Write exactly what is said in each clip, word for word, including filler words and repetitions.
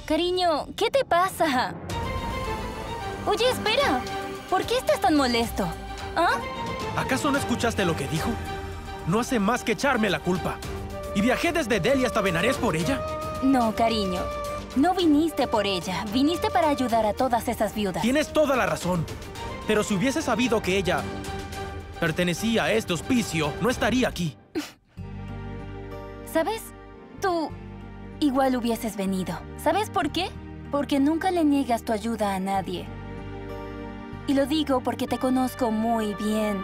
Cariño, ¿qué te pasa? Oye, espera. ¿Por qué estás tan molesto? ¿Ah? ¿Acaso no escuchaste lo que dijo? No hace más que echarme la culpa. ¿Y viajé desde Delhi hasta Benares por ella? No, cariño. No viniste por ella. Viniste para ayudar a todas esas viudas. Tienes toda la razón. Pero si hubiese sabido que ella pertenecía a este hospicio, no estaría aquí. ¿Sabes? Tú igual hubieses venido. ¿Sabes por qué? Porque nunca le niegas tu ayuda a nadie. Y lo digo porque te conozco muy bien.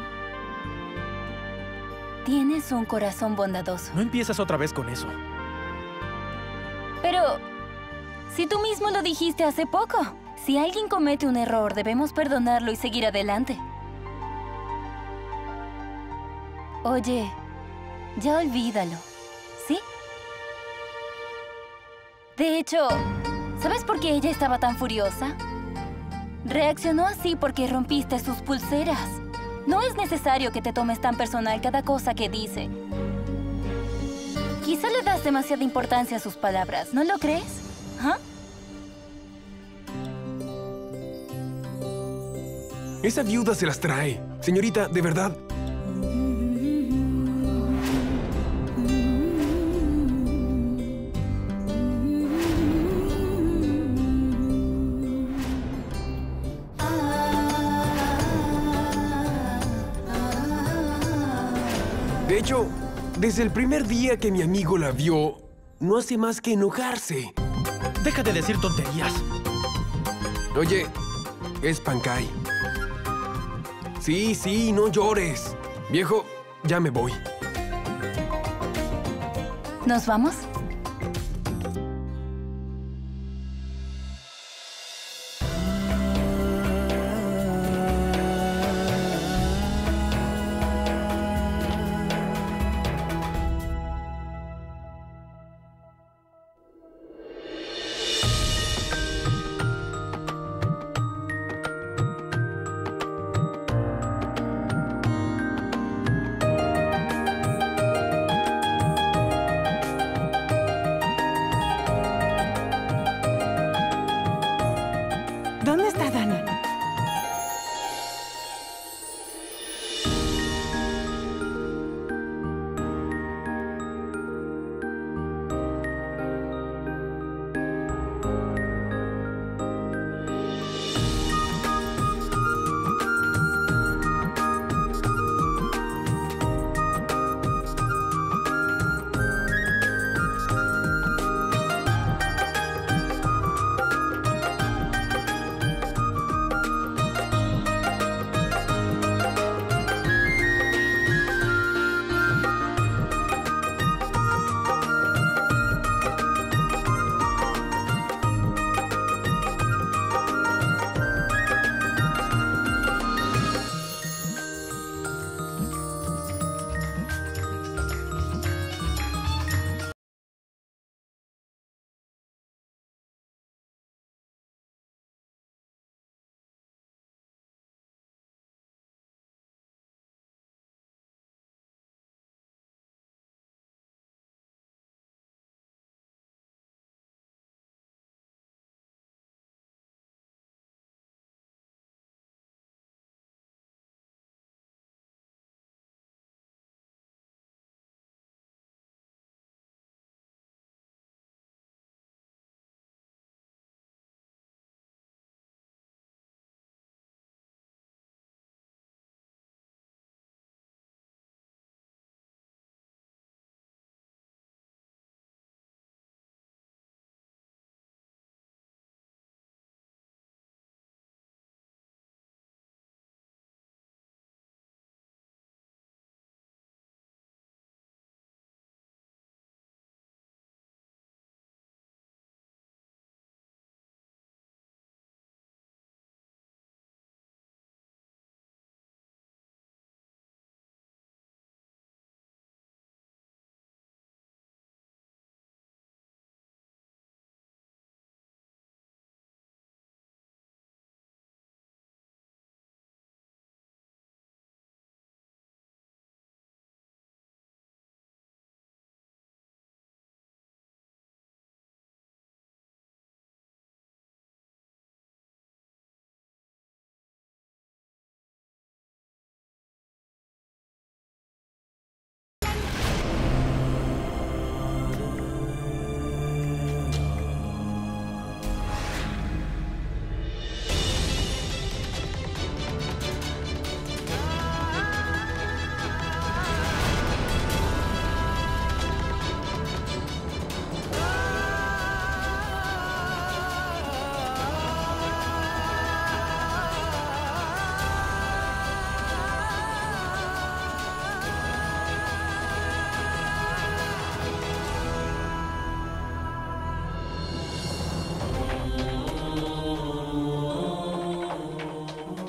Tienes un corazón bondadoso. No empieces otra vez con eso. Pero si tú mismo lo dijiste hace poco. Si alguien comete un error, debemos perdonarlo y seguir adelante. Oye, ya olvídalo, ¿sí? De hecho, ¿sabes por qué ella estaba tan furiosa? Reaccionó así porque rompiste sus pulseras. No es necesario que te tomes tan personal cada cosa que dice. Quizá le das demasiada importancia a sus palabras, ¿no lo crees? ¿Ah? Esa viuda se las trae. Señorita, de verdad. De hecho, desde el primer día que mi amigo la vio, no hace más que enojarse. Deja de decir tonterías. Oye, es Pankaj. Sí, sí, no llores. Viejo, ya me voy. ¿Nos vamos?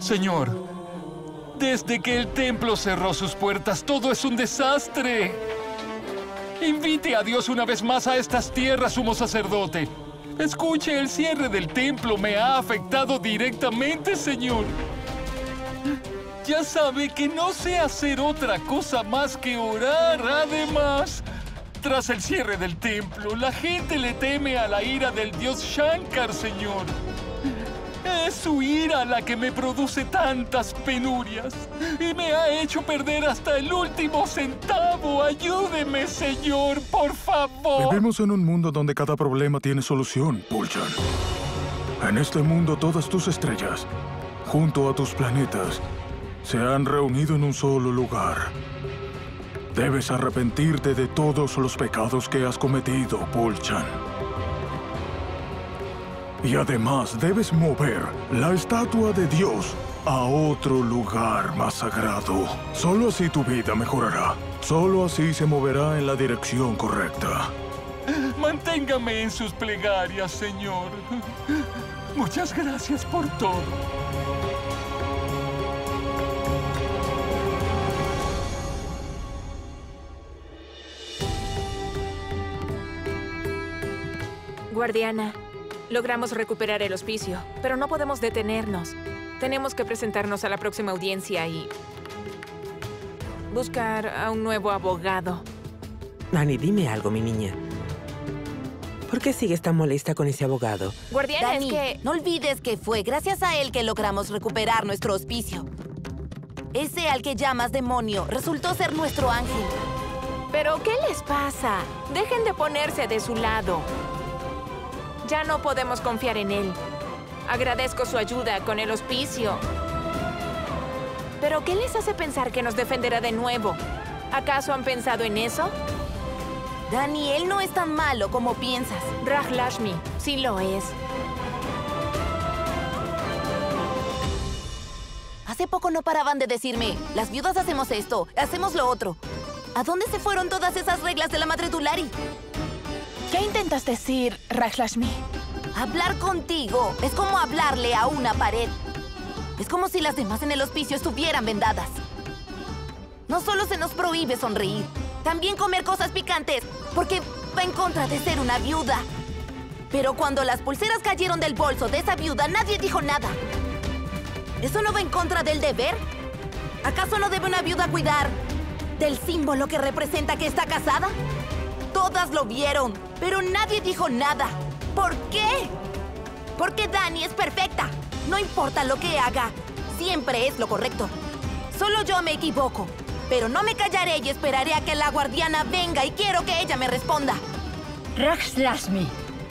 Señor, desde que el templo cerró sus puertas, todo es un desastre. Invite a Dios una vez más a estas tierras, sumo sacerdote. Escuche, el cierre del templo me ha afectado directamente, Señor. Ya sabe que no sé hacer otra cosa más que orar. Además, tras el cierre del templo, la gente le teme a la ira del dios Shankar, Señor. Es su ira la que me produce tantas penurias y me ha hecho perder hasta el último centavo. Ayúdeme, Señor, por favor. Vivimos en un mundo donde cada problema tiene solución, Pulchan. En este mundo, todas tus estrellas, junto a tus planetas, se han reunido en un solo lugar. Debes arrepentirte de todos los pecados que has cometido, Pulchan. Y además debes mover la estatua de Dios a otro lugar más sagrado. Solo así tu vida mejorará. Solo así se moverá en la dirección correcta. Manténgame en sus plegarias, Señor. Muchas gracias por todo. Guardiana, logramos recuperar el hospicio, pero no podemos detenernos. Tenemos que presentarnos a la próxima audiencia y buscar a un nuevo abogado. Dani, dime algo, mi niña. ¿Por qué sigues tan molesta con ese abogado? Guardiana, Dani, es que... no olvides que fue gracias a él que logramos recuperar nuestro hospicio. Ese al que llamas demonio resultó ser nuestro ángel. ¿Pero qué les pasa? Dejen de ponerse de su lado. Ya no podemos confiar en él. Agradezco su ayuda con el hospicio. ¿Pero qué les hace pensar que nos defenderá de nuevo? ¿Acaso han pensado en eso? Dani, él no es tan malo como piensas. Raj Lashmi, sí lo es. Hace poco no paraban de decirme, las viudas hacemos esto, hacemos lo otro. ¿A dónde se fueron todas esas reglas de la madre Tulari? ¿Qué intentas decir, Raj Lashmi? Hablar contigo es como hablarle a una pared. Es como si las demás en el hospicio estuvieran vendadas. No solo se nos prohíbe sonreír, también comer cosas picantes, porque va en contra de ser una viuda. Pero cuando las pulseras cayeron del bolso de esa viuda, nadie dijo nada. ¿Eso no va en contra del deber? ¿Acaso no debe una viuda cuidar del símbolo que representa que está casada? Todas lo vieron, pero nadie dijo nada. ¿Por qué? Porque Dani es perfecta. No importa lo que haga, siempre es lo correcto. Solo yo me equivoco, pero no me callaré y esperaré a que la guardiana venga y quiero que ella me responda. Raj Lashmi.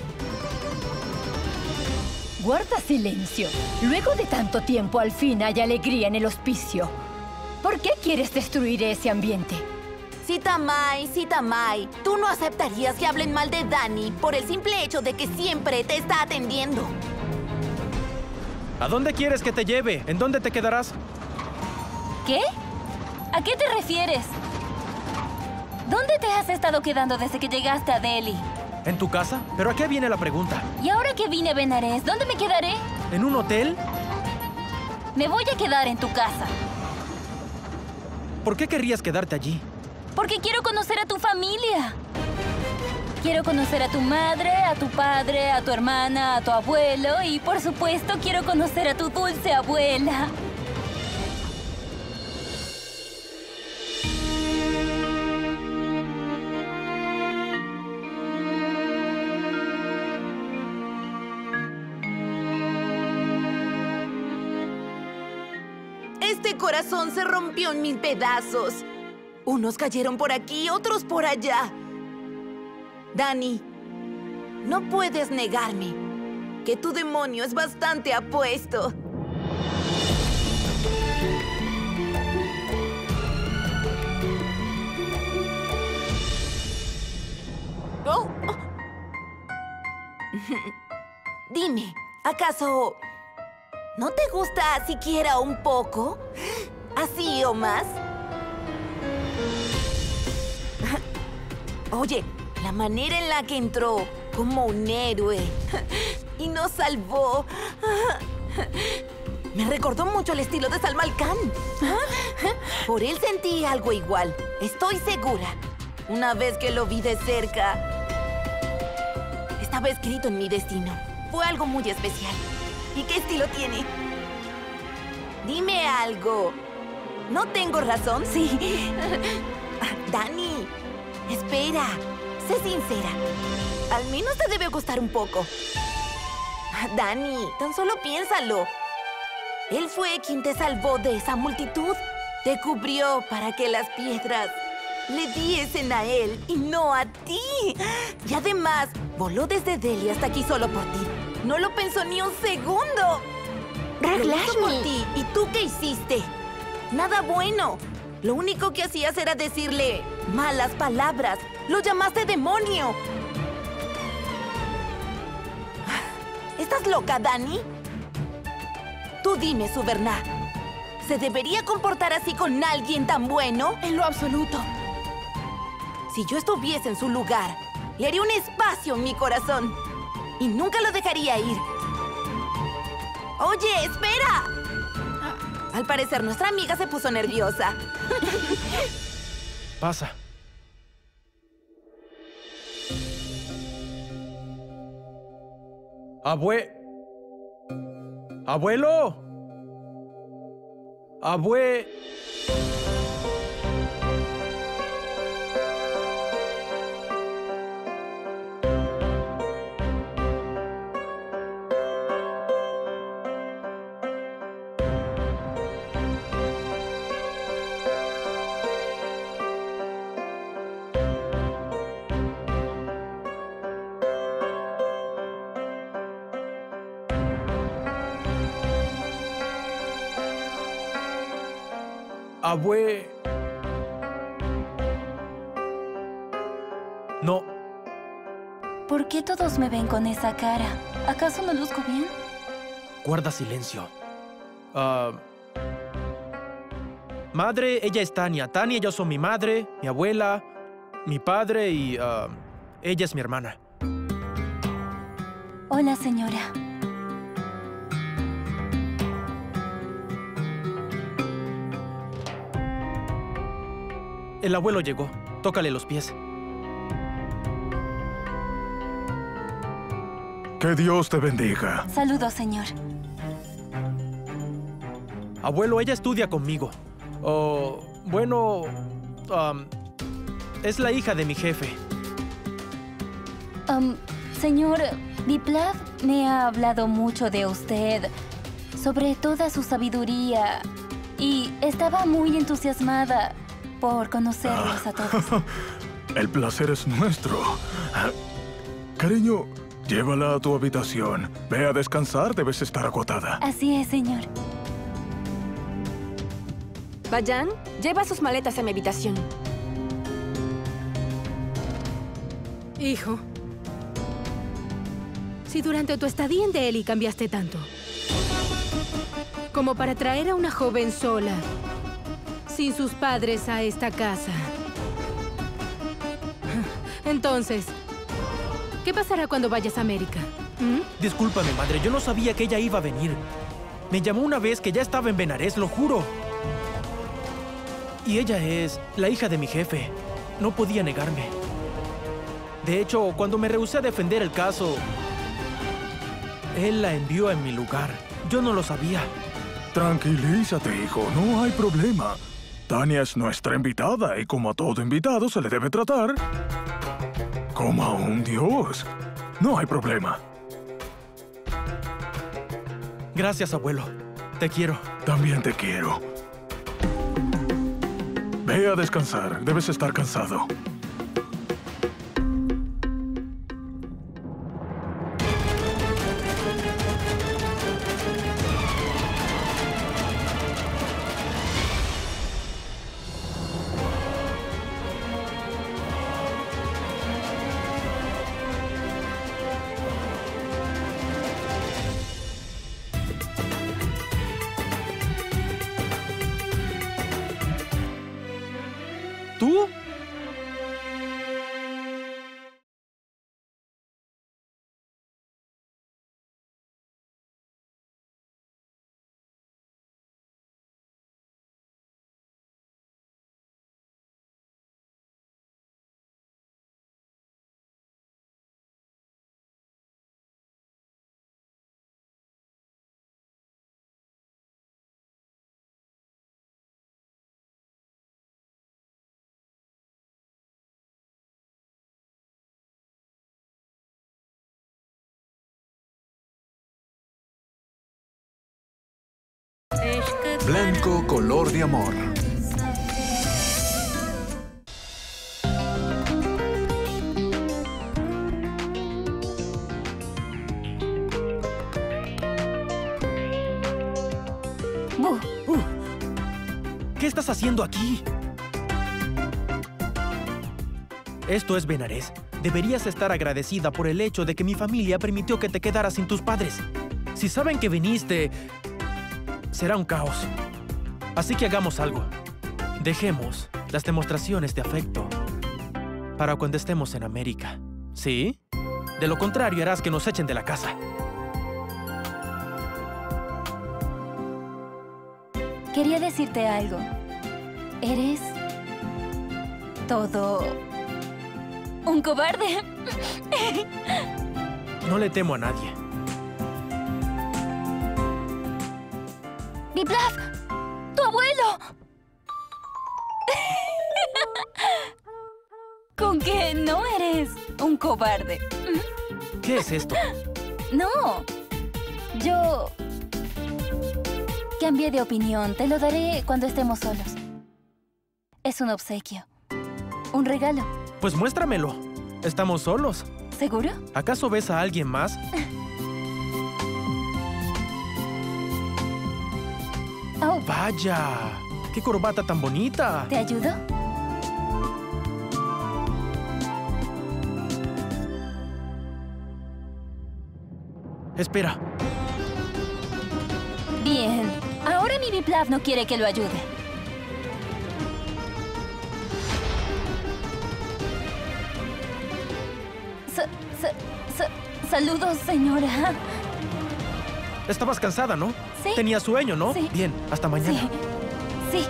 Guarda silencio. Luego de tanto tiempo, al fin hay alegría en el hospicio. ¿Por qué quieres destruir ese ambiente? Sitamai, Sitamai, tú no aceptarías que hablen mal de Dani por el simple hecho de que siempre te está atendiendo. ¿A dónde quieres que te lleve? ¿En dónde te quedarás? ¿Qué? ¿A qué te refieres? ¿Dónde te has estado quedando desde que llegaste a Delhi? ¿En tu casa? ¿Pero a qué viene la pregunta? Y ahora que vine a Benares, ¿dónde me quedaré? ¿En un hotel? Me voy a quedar en tu casa. ¿Por qué querrías quedarte allí? Porque quiero conocer a tu familia. Quiero conocer a tu madre, a tu padre, a tu hermana, a tu abuelo y, por supuesto, quiero conocer a tu dulce abuela. Este corazón se rompió en mil pedazos. Unos cayeron por aquí, otros por allá. Dani, no puedes negarme que tu demonio es bastante apuesto. Oh. Dime, ¿acaso no te gusta siquiera un poco? ¿Así o más? Oye, la manera en la que entró como un héroe y nos salvó. Me recordó mucho el estilo de Salma Khan. Por él sentí algo igual. Estoy segura. Una vez que lo vi de cerca, estaba escrito en mi destino. Fue algo muy especial. ¿Y qué estilo tiene? Dime algo. ¿No tengo razón? Sí. Dani, espera. Sé sincera. Al menos te debe gustar un poco. Dani, tan solo piénsalo. Él fue quien te salvó de esa multitud. Te cubrió para que las piedras le diesen a él y no a ti. Y además, voló desde Delhi hasta aquí solo por ti. No lo pensó ni un segundo. Lo hizo por ti. ¿Y tú qué hiciste? Nada bueno. Lo único que hacías era decirle malas palabras. Lo llamaste demonio. ¿Estás loca, Dani? Tú dime, Suberna. ¿Se debería comportar así con alguien tan bueno? En lo absoluto. Si yo estuviese en su lugar, le haría un espacio en mi corazón. Y nunca lo dejaría ir. ¡Oye, espera! Al parecer, nuestra amiga se puso nerviosa. Pasa. Abue... ¡Abuelo! ¡Abue... Abue... No. ¿Por qué todos me ven con esa cara? ¿Acaso no luzco bien? Guarda silencio. Ah, madre, ella es Tania. Tania y yo son mi madre, mi abuela, mi padre y ah, ella es mi hermana. Hola, señora. El abuelo llegó. Tócale los pies. Que Dios te bendiga. Saludos, señor. Abuelo, ella estudia conmigo. Oh, bueno, um, es la hija de mi jefe. Um, señor, Biplav me ha hablado mucho de usted, sobre toda su sabiduría, y estaba muy entusiasmada por conocerlos a todos. El placer es nuestro. Cariño, llévala a tu habitación. Ve a descansar, debes estar agotada. Así es, señor. Bayan, lleva sus maletas a mi habitación. Hijo, si durante tu estadía en Delhi cambiaste tanto, como para traer a una joven sola, sin sus padres a esta casa, entonces, ¿qué pasará cuando vayas a América? ¿Mm? Discúlpame, madre. Yo no sabía que ella iba a venir. Me llamó una vez que ya estaba en Benares, lo juro. Y ella es la hija de mi jefe. No podía negarme. De hecho, cuando me rehusé a defender el caso, él la envió en mi lugar. Yo no lo sabía. Tranquilízate, hijo. No hay problema. Tania es nuestra invitada y como a todo invitado se le debe tratar como a un dios. No hay problema. Gracias, abuelo. Te quiero. También te quiero. Ve a descansar. Debes estar cansado. ¿Tú? Blanco color de amor. Uh, uh. ¿Qué estás haciendo aquí? Esto es Benarés. Deberías estar agradecida por el hecho de que mi familia permitió que te quedaras sin tus padres. Si saben que viniste, será un caos. Así que hagamos algo. Dejemos las demostraciones de afecto para cuando estemos en América. ¿Sí? De lo contrario, harás que nos echen de la casa. Quería decirte algo. Eres todo un cobarde. No le temo a nadie. ¡Biplav! ¡Tu abuelo! ¿Con que no eres un cobarde? ¿Qué es esto? No. Yo cambié de opinión. Te lo daré cuando estemos solos. Es un obsequio. Un regalo. Pues muéstramelo. Estamos solos. ¿Seguro? ¿Acaso ves a alguien más? Oh. ¡Vaya! ¡Qué corbata tan bonita! ¿Te ayudo? Espera. Bien. Ahora mi Biplav no quiere que lo ayude. Sa- sa- sa- Saludos, señora. Estabas cansada, ¿no? Sí. Tenías sueño, ¿no? Sí. Bien, hasta mañana. Sí. Sí.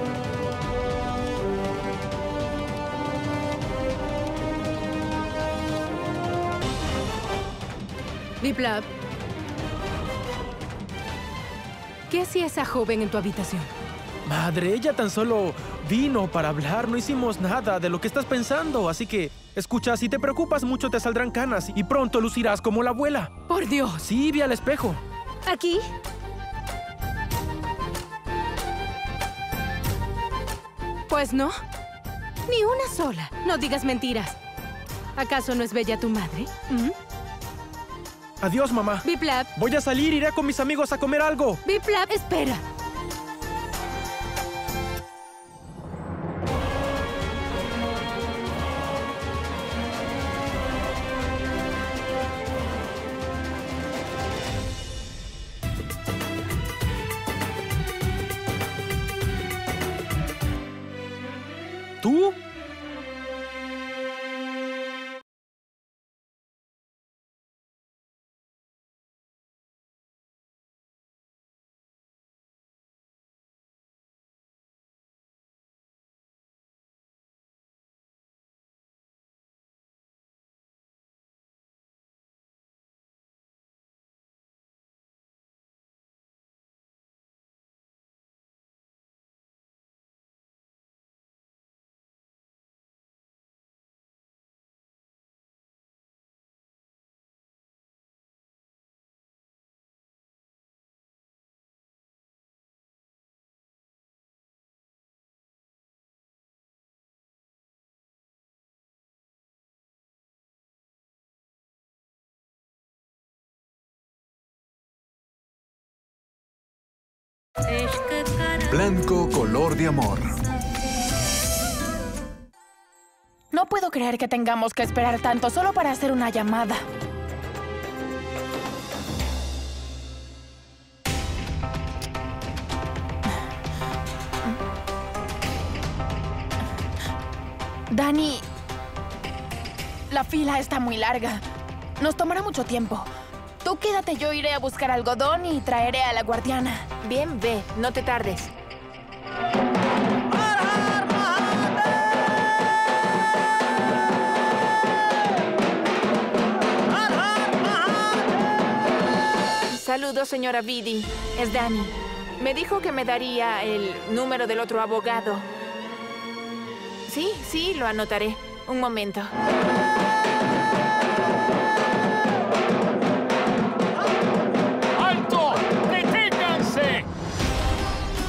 Biplav, ¿qué hacía esa joven en tu habitación? Madre, ella tan solo vino para hablar. No hicimos nada de lo que estás pensando. Así que, escucha, si te preocupas mucho te saldrán canas y pronto lucirás como la abuela. ¡Por Dios! Sí, vi al espejo. ¿Aquí? Pues no. Ni una sola. No digas mentiras. ¿Acaso no es bella tu madre? ¿Mm? Adiós, mamá. Biplav. Voy a salir, iré con mis amigos a comer algo. Biplav, espera. ¿Tú? Blanco color de amor. No puedo creer que tengamos que esperar tanto solo para hacer una llamada. Dani, la fila está muy larga. Nos tomará mucho tiempo. Tú quédate, yo iré a buscar algodón y traeré a la guardiana. Bien, ve, no te tardes. Saludos, señora Vidi. Es Dani. Me dijo que me daría el número del otro abogado. Sí, sí, lo anotaré. Un momento. ¡Alto! ¡Deténganse!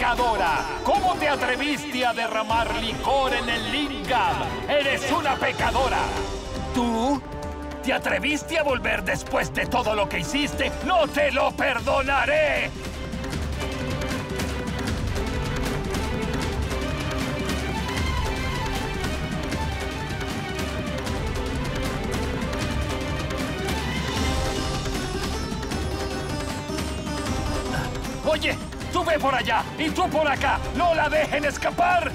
pecadora! ¿Cómo te atreviste a derramar licor en el Lingam? ¡Eres una pecadora! ¿Tú? ¿Te atreviste a volver después de todo lo que hiciste? ¡No te lo perdonaré! Oye, tú ve por allá y tú por acá. ¡No la dejen escapar!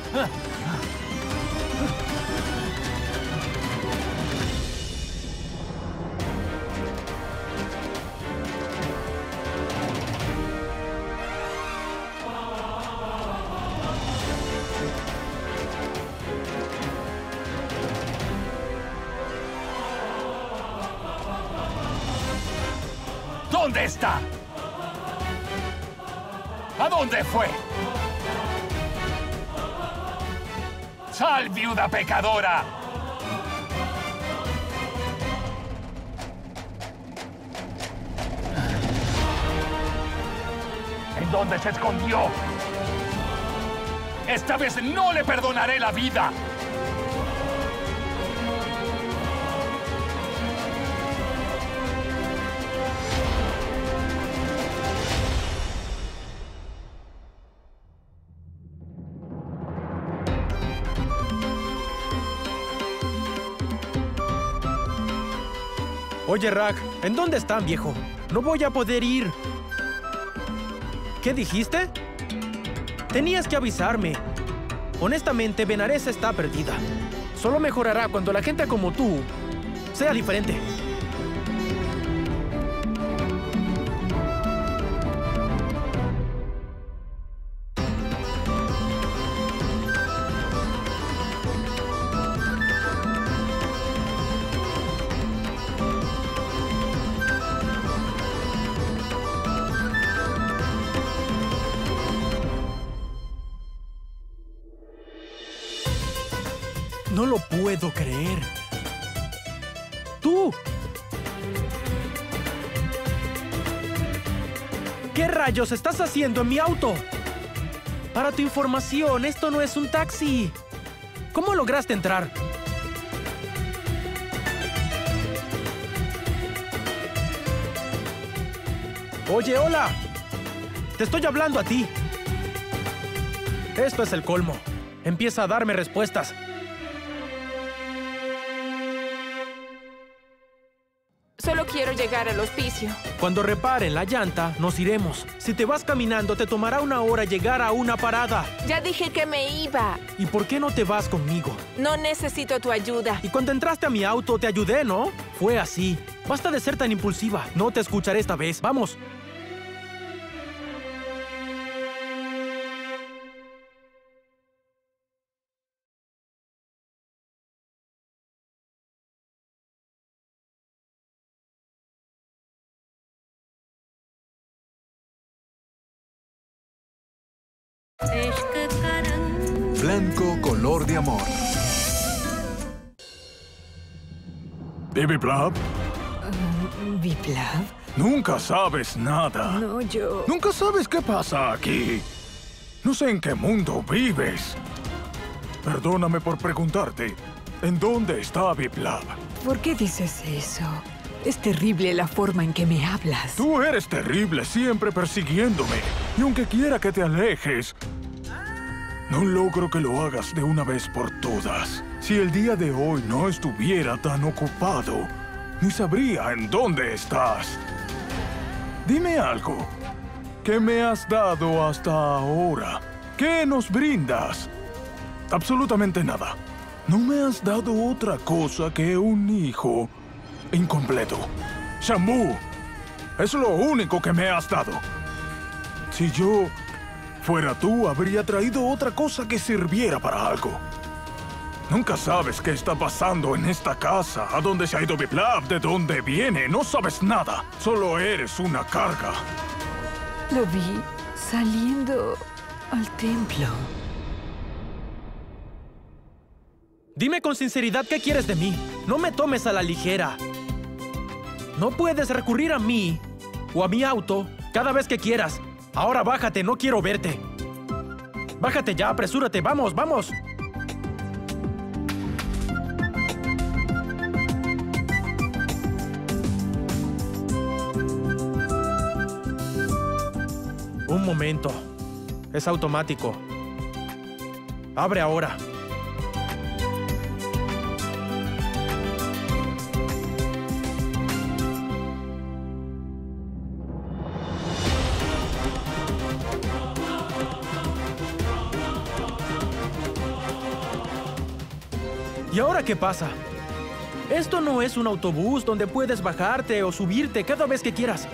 ¿Dónde está? ¿A dónde fue? ¡Sal, viuda pecadora! ¿En dónde se escondió? Esta vez no le perdonaré la vida. Oye, Rag, ¿en dónde están, viejo? No voy a poder ir. ¿Qué dijiste? Tenías que avisarme. Honestamente, Benares está perdida. Solo mejorará cuando la gente como tú sea diferente. No lo puedo creer. ¡Tú! ¿Qué rayos estás haciendo en mi auto? Para tu información, esto no es un taxi. ¿Cómo lograste entrar? Oye, hola. Te estoy hablando a ti. Esto es el colmo. Empieza a darme respuestas. Solo quiero llegar al hospicio. Cuando reparen la llanta, nos iremos. Si te vas caminando, te tomará una hora llegar a una parada. Ya dije que me iba. ¿Y por qué no te vas conmigo? No necesito tu ayuda. Y cuando entraste a mi auto, te ayudé, ¿no? Fue así. Basta de ser tan impulsiva. No te escucharé esta vez. ¡Vamos! Blanco color de amor. ¿De Viplav? Uh, ¿Viplav? Nunca sabes nada. No, yo... Nunca sabes qué pasa aquí. No sé en qué mundo vives. Perdóname por preguntarte. ¿En dónde está Viplav? ¿Por qué dices eso? Es terrible la forma en que me hablas. Tú eres terrible, siempre persiguiéndome. Y aunque quiera que te alejes, no logro que lo hagas de una vez por todas. Si el día de hoy no estuviera tan ocupado, ni sabría en dónde estás. Dime algo. ¿Qué me has dado hasta ahora? ¿Qué nos brindas? Absolutamente nada. No me has dado otra cosa que un hijo incompleto. Shamu, es lo único que me has dado. Si yo fuera tú, habría traído otra cosa que sirviera para algo. Nunca sabes qué está pasando en esta casa, a dónde se ha ido Viplav, de dónde viene. No sabes nada. Solo eres una carga. Lo vi saliendo al templo. Dime con sinceridad qué quieres de mí. No me tomes a la ligera. No puedes recurrir a mí o a mi auto cada vez que quieras. Ahora bájate, no quiero verte. Bájate ya, apresúrate. Vamos, vamos. Un momento. Es automático. Abre ahora. ¿Y ahora qué pasa? Esto no es un autobús donde puedes bajarte o subirte cada vez que quieras.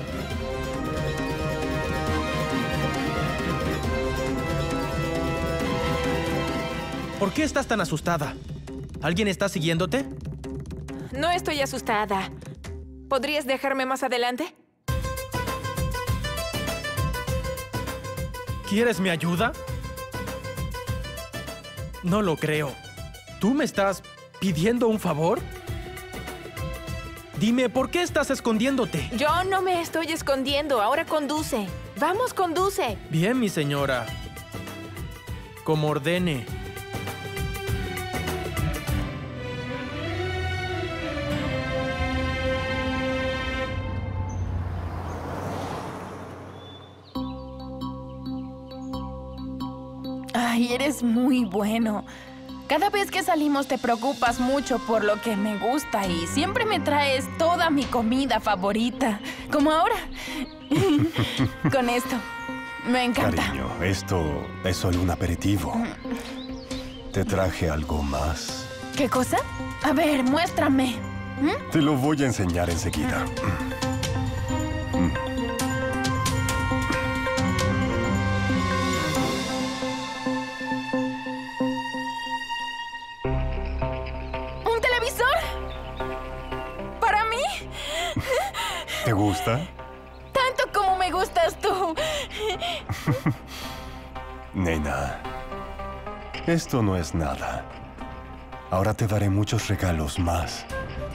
¿Por qué estás tan asustada? ¿Alguien está siguiéndote? No estoy asustada. ¿Podrías dejarme más adelante? ¿Quieres mi ayuda? No lo creo. ¿Tú me estás pidiendo un favor? Dime, ¿por qué estás escondiéndote? Yo no me estoy escondiendo. Ahora conduce. Vamos, conduce. Bien, mi señora. Como ordene. Ay, eres muy bueno. Cada vez que salimos te preocupas mucho por lo que me gusta y siempre me traes toda mi comida favorita. Como ahora. Con esto. Me encanta. Cariño, esto es solo un aperitivo. Te traje algo más. ¿Qué cosa? A ver, muéstrame. ¿Mm? Te lo voy a enseñar enseguida. ¿Te gusta? Tanto como me gustas tú. Nena, esto no es nada. Ahora te daré muchos regalos más.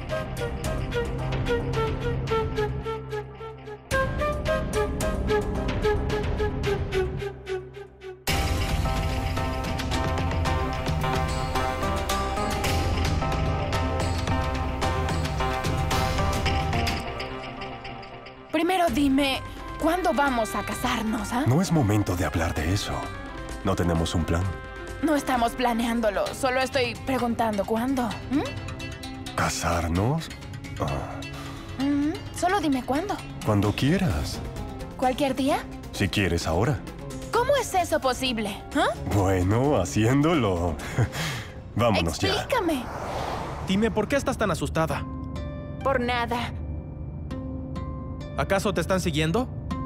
Primero dime, ¿cuándo vamos a casarnos, ah? No es momento de hablar de eso. ¿No tenemos un plan? No estamos planeándolo, solo estoy preguntando cuándo. ¿Mm? ¿Casarnos? Oh. Mm, solo dime cuándo. Cuando quieras. ¿Cualquier día? Si quieres ahora. ¿Cómo es eso posible? ¿Ah? Bueno, haciéndolo. Vámonos ya. Explícame. Dime, ¿por qué estás tan asustada? Por nada. ¿Acaso te están siguiendo?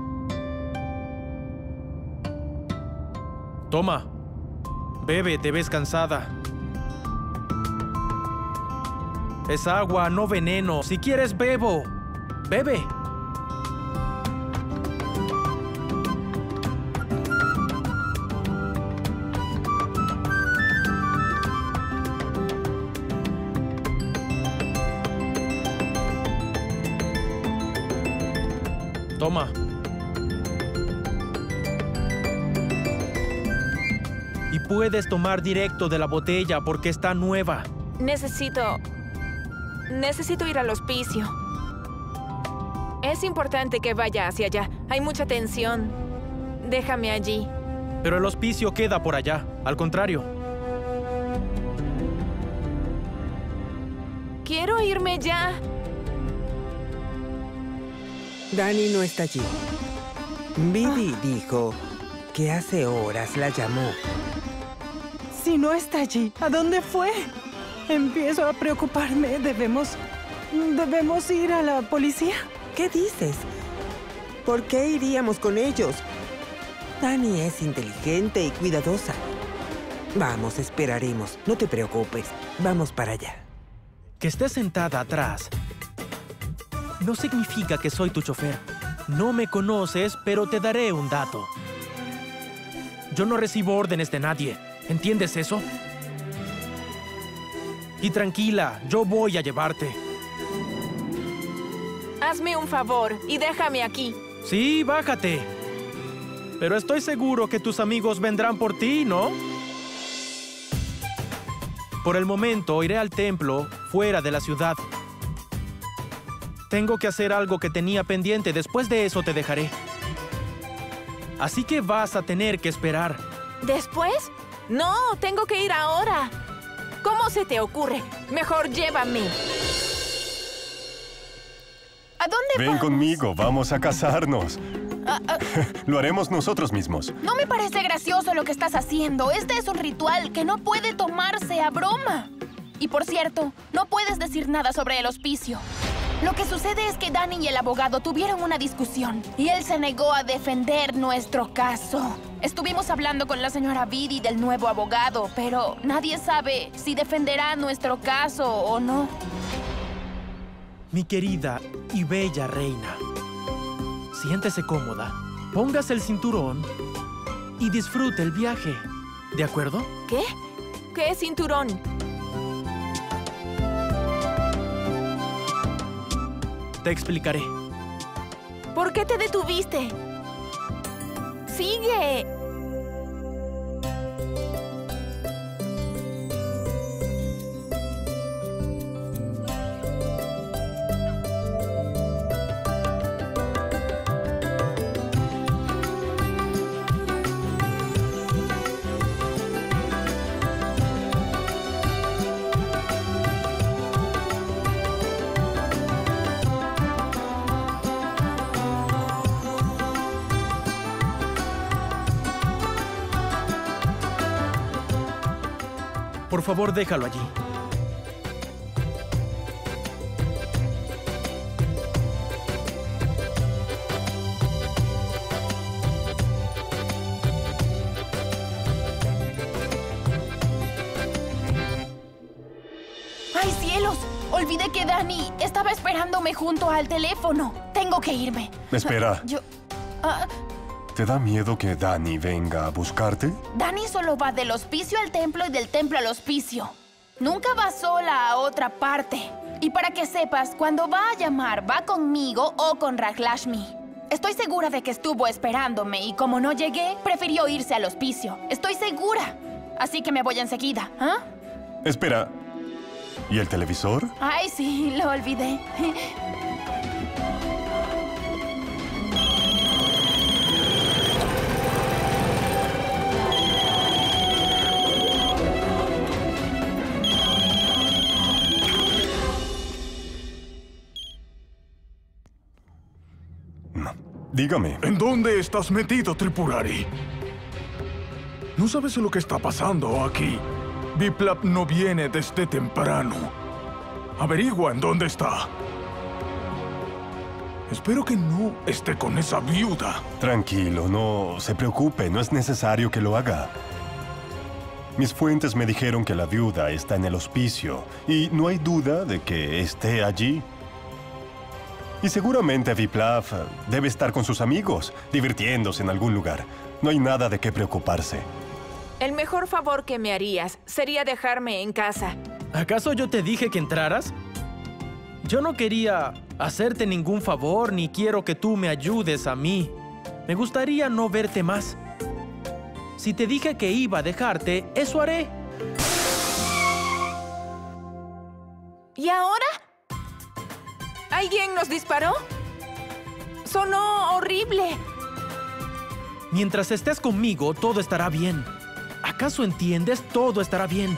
Toma. Bebe, te ves cansada. Es agua, no veneno. Si quieres, bebo. Bebe. Toma. Y puedes tomar directo de la botella porque está nueva. Necesito... Necesito ir al hospicio. Es importante que vaya hacia allá. Hay mucha tensión. Déjame allí. Pero el hospicio queda por allá. Al contrario. Quiero irme ya. Dani no está allí. Biddy dijo que hace horas la llamó. Si no está allí, ¿a dónde fue? Empiezo a preocuparme. ¿Debemos... debemos ir a la policía? ¿Qué dices? ¿Por qué iríamos con ellos? Dani es inteligente y cuidadosa. Vamos, esperaremos. No te preocupes. Vamos para allá. Que estés sentada atrás no significa que soy tu chofer. No me conoces, pero te daré un dato. Yo no recibo órdenes de nadie. ¿Entiendes eso? Y tranquila, yo voy a llevarte. Hazme un favor y déjame aquí. Sí, bájate. Pero estoy seguro que tus amigos vendrán por ti, ¿no? Por el momento, iré al templo fuera de la ciudad. Tengo que hacer algo que tenía pendiente. Después de eso te dejaré. Así que vas a tener que esperar. ¿Después? No, tengo que ir ahora. ¿Cómo se te ocurre? Mejor llévame. ¿A dónde Ven vamos? conmigo, vamos a casarnos. Ah, ah, Lo haremos nosotros mismos. no me parece gracioso lo que estás haciendo. Este es un ritual que no puede tomarse a broma. Y por cierto, no puedes decir nada sobre el hospicio. Lo que sucede es que Danny y el abogado tuvieron una discusión y él se negó a defender nuestro caso. Estuvimos hablando con la señora Biddy del nuevo abogado, pero nadie sabe si defenderá nuestro caso o no. Mi querida y bella reina, siéntese cómoda, póngase el cinturón y disfrute el viaje. ¿De acuerdo? ¿Qué? ¿Qué cinturón? Te explicaré. ¿Por qué te detuviste? ¡Sigue! Por favor, déjalo allí. ¡Ay, cielos! Olvidé que Danny estaba esperándome junto al teléfono. Tengo que irme. Espera. Yo... ah, ¿Te da miedo que Danny venga a buscarte? Danny solo va del hospicio al templo y del templo al hospicio. Nunca va sola a otra parte. Y para que sepas, cuando va a llamar, va conmigo o con Raglashmi. Estoy segura de que estuvo esperándome y como no llegué, prefirió irse al hospicio. Estoy segura. Así que me voy enseguida, ¿ah? Espera. ¿Y el televisor? Ay, sí, lo olvidé. Dígame. ¿En dónde estás metido, Tripurari? ¿No sabes lo que está pasando aquí? Biplap no viene desde temprano. Averigua en dónde está. Espero que no esté con esa viuda. Tranquilo, no se preocupe, no es necesario que lo haga. Mis fuentes me dijeron que la viuda está en el hospicio y no hay duda de que esté allí. Y seguramente Biplap debe estar con sus amigos, divirtiéndose en algún lugar. No hay nada de qué preocuparse. El mejor favor que me harías sería dejarme en casa. ¿Acaso yo te dije que entraras? Yo no quería hacerte ningún favor, ni quiero que tú me ayudes a mí. Me gustaría no verte más. Si te dije que iba a dejarte, eso haré. ¿Y ahora? ¿Alguien nos disparó? Sonó horrible. Mientras estés conmigo, todo estará bien. ¿Acaso entiendes? Todo estará bien.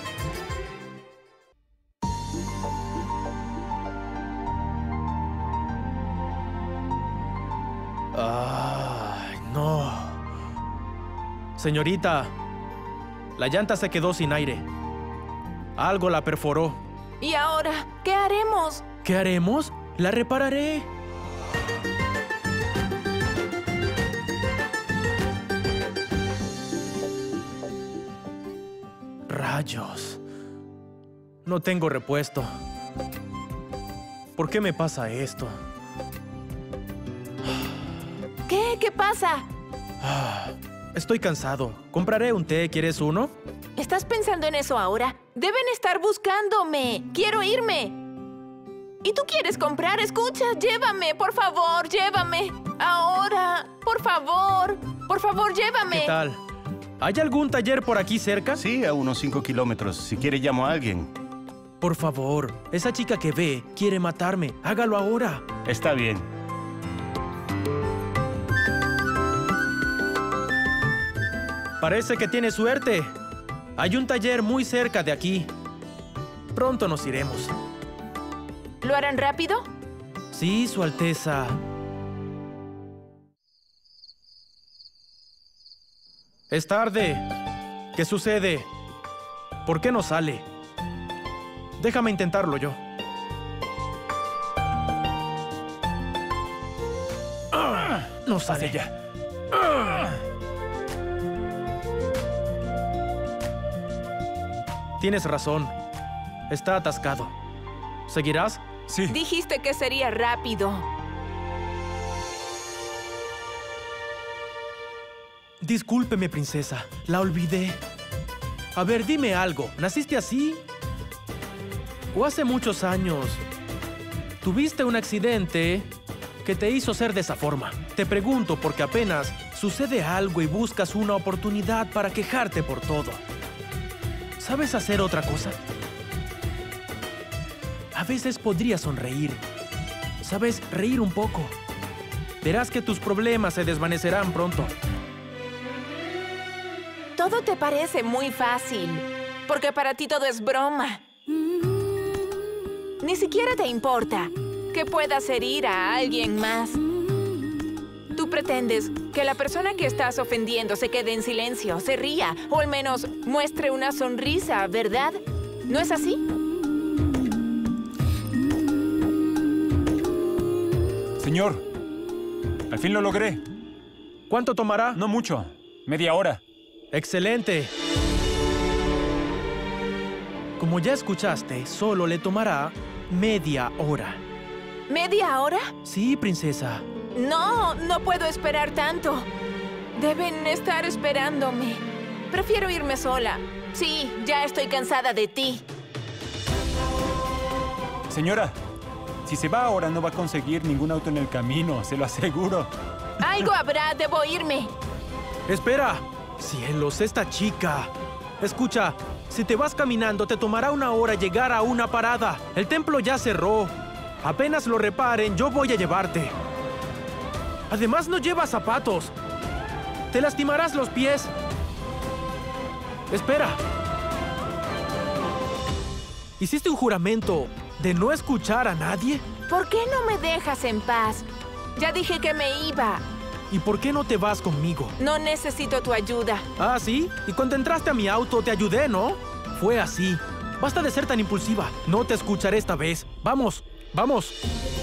Ay, no. Señorita, la llanta se quedó sin aire. Algo la perforó. ¿Y ahora? ¿Qué haremos? ¿Qué haremos? La repararé. Rayos. No tengo repuesto. ¿Por qué me pasa esto? ¿Qué? ¿Qué pasa? Estoy cansado. Compraré un té. ¿Quieres uno? ¿Estás pensando en eso ahora? Deben estar buscándome. Quiero irme. ¿Y tú quieres comprar? Escucha, llévame, por favor, llévame. Ahora, por favor. Por favor, llévame. ¿Qué tal? ¿Hay algún taller por aquí cerca? Sí, a unos cinco kilómetros. Si quiere, llamo a alguien. Por favor, esa chica que ve quiere matarme. Hágalo ahora. Está bien. Parece que tiene suerte. Hay un taller muy cerca de aquí. Pronto nos iremos. ¿Lo harán rápido? Sí, Su Alteza. Es tarde. ¿Qué sucede? ¿Por qué no sale? Déjame intentarlo yo. Ah, no sale ya. Ah. Tienes razón. Está atascado. ¿Seguirás? Sí. Dijiste que sería rápido. Discúlpeme, princesa. La olvidé. A ver, dime algo. ¿Naciste así? ¿O hace muchos años tuviste un accidente que te hizo ser de esa forma? Te pregunto porque apenas sucede algo y buscas una oportunidad para quejarte por todo. ¿Sabes hacer otra cosa? A veces podrías sonreír. ¿Sabes? Reír un poco. Verás que tus problemas se desvanecerán pronto. Todo te parece muy fácil, porque para ti todo es broma. Ni siquiera te importa que puedas herir a alguien más. Tú pretendes que la persona que estás ofendiendo se quede en silencio, se ría, o al menos muestre una sonrisa, ¿verdad? ¿No es así? Señor, al fin lo logré. ¿Cuánto tomará? No mucho. Media hora. ¡Excelente! Como ya escuchaste, solo le tomará media hora. ¿Media hora? Sí, princesa. No, no puedo esperar tanto. Deben estar esperándome. Prefiero irme sola. Sí, ya estoy cansada de ti. Señora, si se va ahora no va a conseguir ningún auto en el camino, se lo aseguro. Algo habrá, debo irme. ¡Espera! ¡Cielos, esta chica! Escucha, si te vas caminando te tomará una hora llegar a una parada. El templo ya cerró. Apenas lo reparen, yo voy a llevarte. Además, no llevas zapatos. Te lastimarás los pies. Espera. ¿Hiciste un juramento de no escuchar a nadie? ¿Por qué no me dejas en paz? Ya dije que me iba. ¿Y por qué no te vas conmigo? No necesito tu ayuda. ¿Ah, sí? Y cuando entraste a mi auto te ayudé, ¿no? Fue así. Basta de ser tan impulsiva. No te escucharé esta vez. Vamos, vamos.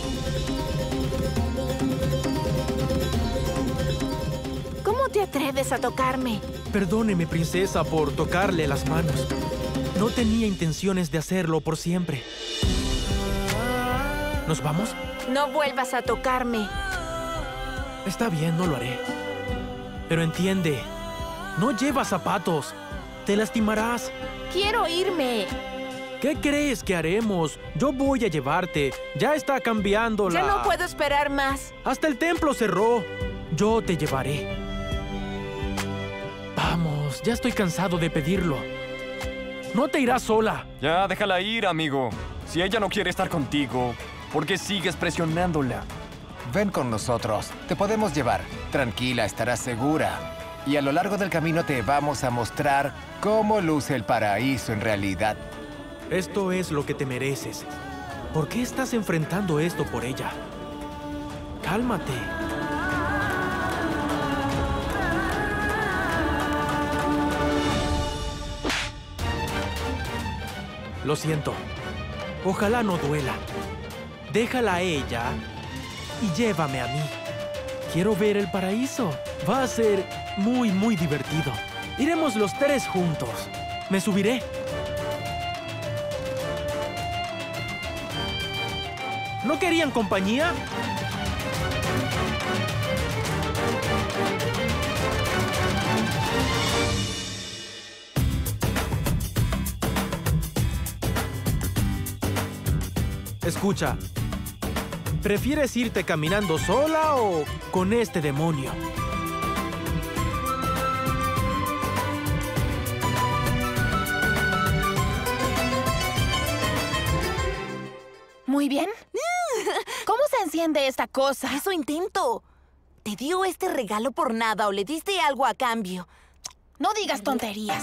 ¿Cómo te atreves a tocarme? Perdóneme, princesa, por tocarle las manos. No tenía intenciones de hacerlo por siempre. ¿Nos vamos? No vuelvas a tocarme. Está bien, no lo haré. Pero entiende, no llevas zapatos. Te lastimarás. Quiero irme. ¿Qué crees que haremos? Yo voy a llevarte. Ya está cambiando la... Ya no puedo esperar más. Hasta el templo cerró. Yo te llevaré. Vamos, ya estoy cansado de pedirlo. No te irás sola. Ya, déjala ir, amigo. Si ella no quiere estar contigo, ¿por qué sigues presionándola? Ven con nosotros. Te podemos llevar. Tranquila, estarás segura. Y a lo largo del camino te vamos a mostrar cómo luce el paraíso en realidad. Esto es lo que te mereces. ¿Por qué estás enfrentando esto por ella? Cálmate. Lo siento. Ojalá no duela. Déjala a ella y llévame a mí. Quiero ver el paraíso. Va a ser muy, muy divertido. Iremos los tres juntos. Me subiré. ¿No querían compañía? Escucha, ¿prefieres irte caminando sola o con este demonio? Muy bien. ¿Cómo se enciende esta cosa? Eso intento. ¿Te dio este regalo por nada o le diste algo a cambio? No digas tonterías.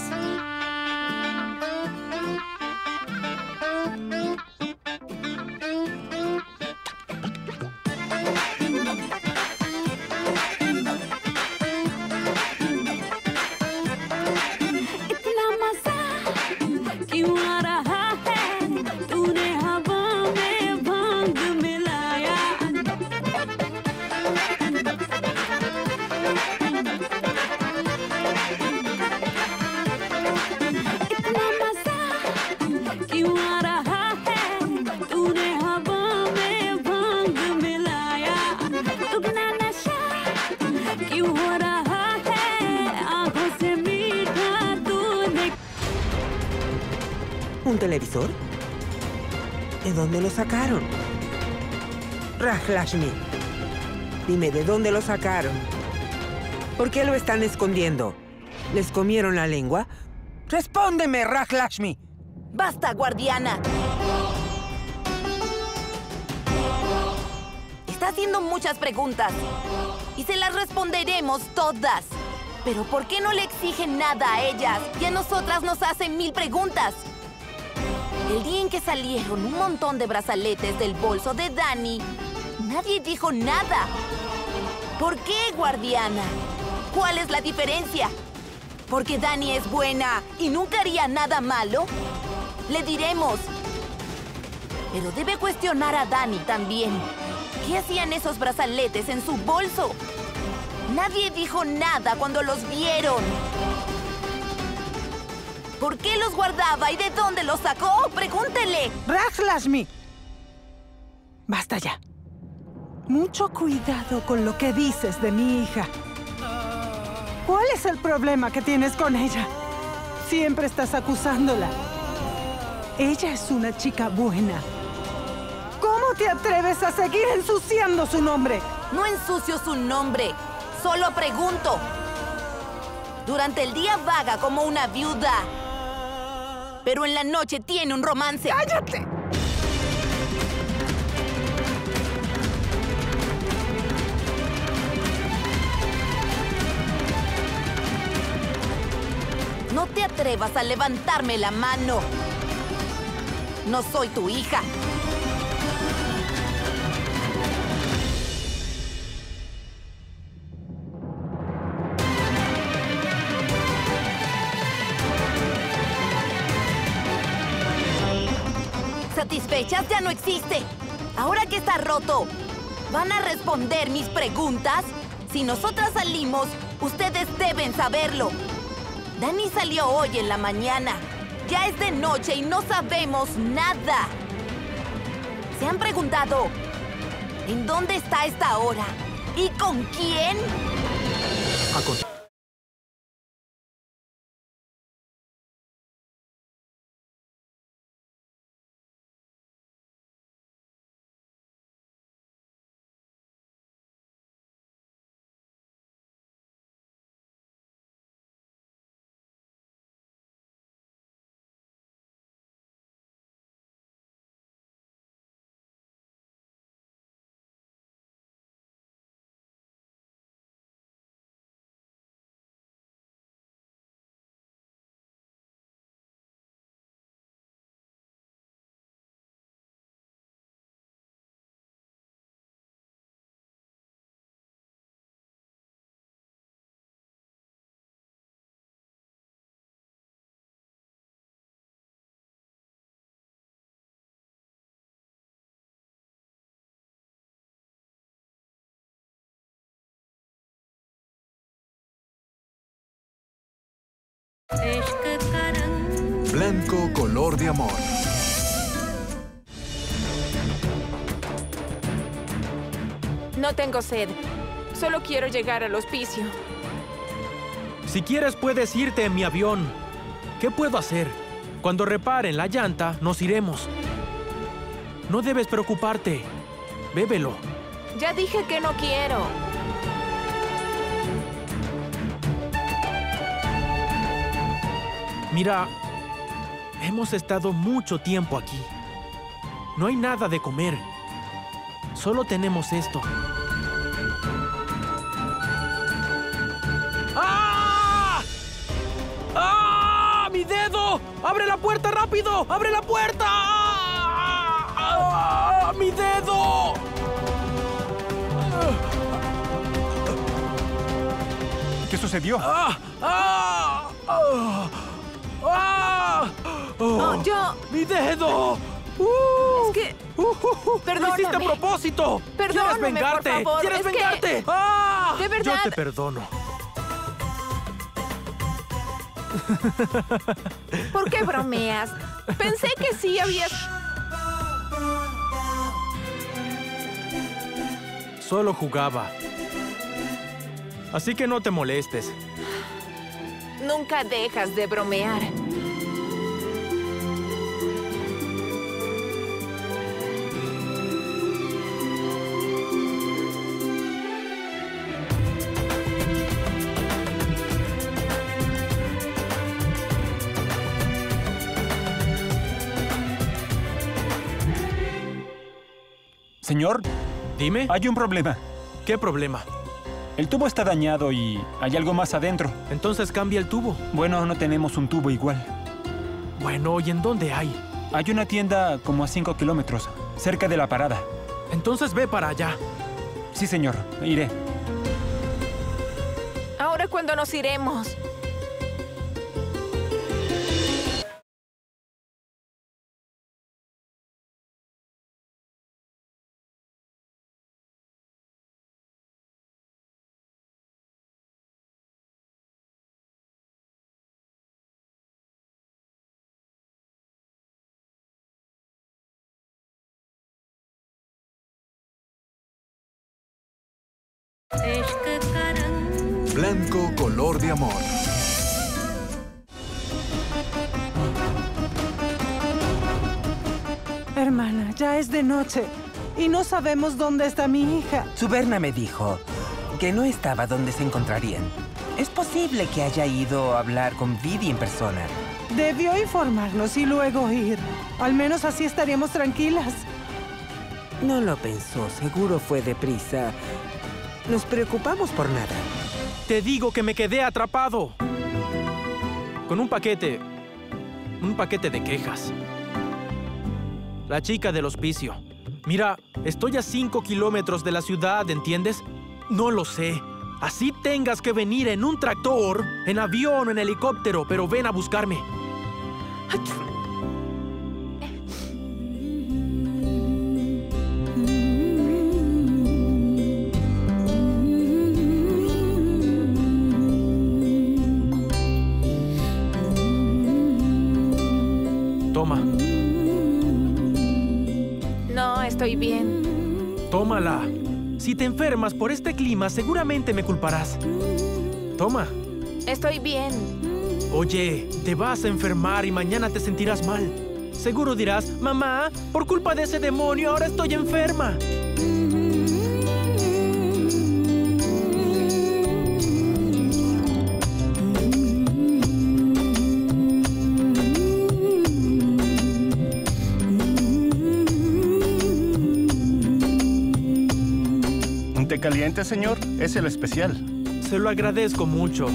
¿Un televisor? ¿De dónde lo sacaron? Raj Lakshmi, dime, ¿de dónde lo sacaron? ¿Por qué lo están escondiendo? ¿Les comieron la lengua? ¡Respóndeme, Raj Lakshmi! ¡Basta, guardiana! Está haciendo muchas preguntas y se las responderemos todas. Pero ¿por qué no le exigen nada a ellas y a nosotras nos hacen mil preguntas? El día en que salieron un montón de brazaletes del bolso de Dani, nadie dijo nada. ¿Por qué, guardiana? ¿Cuál es la diferencia? ¿Porque Dani es buena y nunca haría nada malo? Le diremos. Pero debe cuestionar a Dani también. ¿Qué hacían esos brazaletes en su bolso? Nadie dijo nada cuando los vieron. ¿Por qué los guardaba y de dónde los sacó? ¡Pregúntele! Raj Lakshmi. Basta ya. Mucho cuidado con lo que dices de mi hija. ¿Cuál es el problema que tienes con ella? Siempre estás acusándola. Ella es una chica buena. ¿Cómo te atreves a seguir ensuciando su nombre? No ensucio su nombre. Solo pregunto. Durante el día vaga como una viuda. Pero en la noche tiene un romance. ¡Cállate! No te atrevas a levantarme la mano. No soy tu hija. ¿Satisfechas? Ya no existe. Ahora que está roto, ¿van a responder mis preguntas? Si nosotras salimos, ustedes deben saberlo. Dani salió hoy en la mañana. Ya es de noche y no sabemos nada. ¿Se han preguntado en dónde está a esta hora? ¿Y con quién? A con- Blanco color de amor. No tengo sed. Solo quiero llegar al hospicio. Si quieres, puedes irte en mi avión. ¿Qué puedo hacer? Cuando reparen la llanta, nos iremos. No debes preocuparte. Bébelo. Ya dije que no quiero. Mira, hemos estado mucho tiempo aquí. No hay nada de comer. Solo tenemos esto. ¡Ah! ¡Ah! ¡Mi dedo! ¡Abre la puerta rápido! ¡Abre la puerta! ¡Ah! ¡Mi dedo! ¿Qué sucedió? ¡Ah! ¡Ah! ¡Ah! ¡Ah! Oh, yo... ¡Mi dedo! Uh, es que... Uh, uh, uh, perdóname. ¡Lo hiciste a propósito! Perdóname, ¿Quieres vengarte? por favor. ¿Quieres es vengarte? Que... ¡Ah! De verdad. Yo te perdono. ¿Por qué bromeas? Pensé que sí habías... Solo jugaba. Así que no te molestes. Nunca dejas de bromear. Señor, dime. Hay un problema. ¿Qué problema? El tubo está dañado y hay algo más adentro. Entonces cambia el tubo. Bueno, no tenemos un tubo igual. Bueno, ¿y en dónde hay? Hay una tienda como a cinco kilómetros, cerca de la parada. Entonces ve para allá. Sí, señor. Iré. Ahora, ¿cuándo nos iremos? Blanco color de amor. Hermana, ya es de noche y no sabemos dónde está mi hija. Suberna me dijo que no estaba donde se encontrarían. Es posible que haya ido a hablar con Vivi en persona. Debió informarnos y luego ir. Al menos así estaríamos tranquilas. No lo pensó, seguro fue deprisa. Nos preocupamos por nada. Te digo que me quedé atrapado. Con un paquete. Un paquete de quejas. La chica del hospicio. Mira, estoy a cinco kilómetros de la ciudad, ¿entiendes? No lo sé. Así tengas que venir en un tractor, en avión o en helicóptero, pero ven a buscarme. Toma. No, estoy bien. Tómala. Si te enfermas por este clima, seguramente me culparás. Toma. Estoy bien. Oye, te vas a enfermar y mañana te sentirás mal. Seguro dirás, mamá, por culpa de ese demonio ahora estoy enferma. ¿Un té caliente, señor? Es el especial. Se lo agradezco mucho.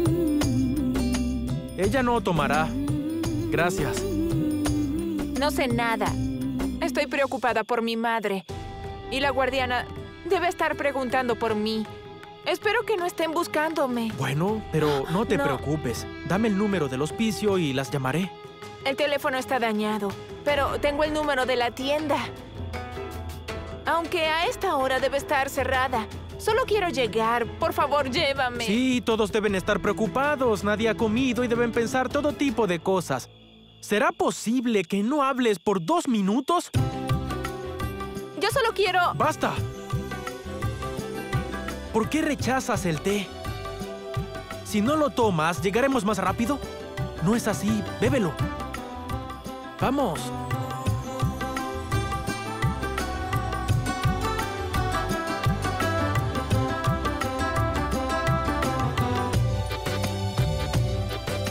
Ella no tomará. Gracias. No sé nada. Estoy preocupada por mi madre. Y la guardiana debe estar preguntando por mí. Espero que no estén buscándome. Bueno, pero no te No. preocupes. Dame el número del hospicio y las llamaré. El teléfono está dañado, pero tengo el número de la tienda. Aunque a esta hora debe estar cerrada. Solo quiero llegar. Por favor, llévame. Sí, todos deben estar preocupados. Nadie ha comido y deben pensar todo tipo de cosas. ¿Será posible que no hables por dos minutos? Yo solo quiero... ¡Basta! ¿Por qué rechazas el té? Si no lo tomas, ¿llegaremos más rápido? No es así. Bébelo. ¡Vamos!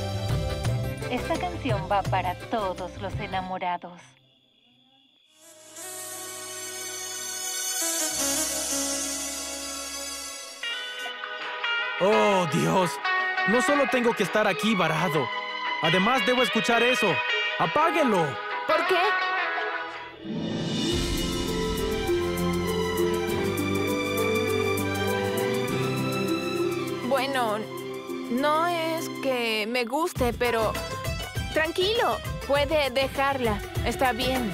Esta canción va para todos los enamorados. Oh, Dios. No solo tengo que estar aquí varado. Además, debo escuchar eso. ¡Apáguenlo! ¿Por qué? Bueno, no es que me guste, pero... Tranquilo, puede dejarla. Está bien.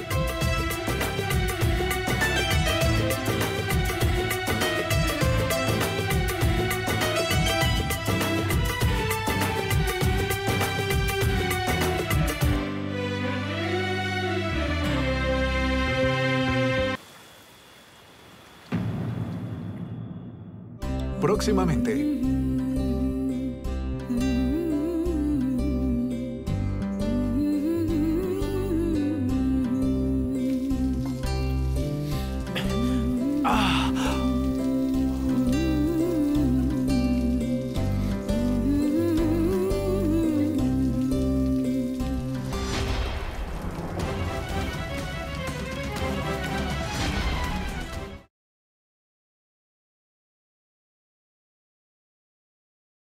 Próximamente,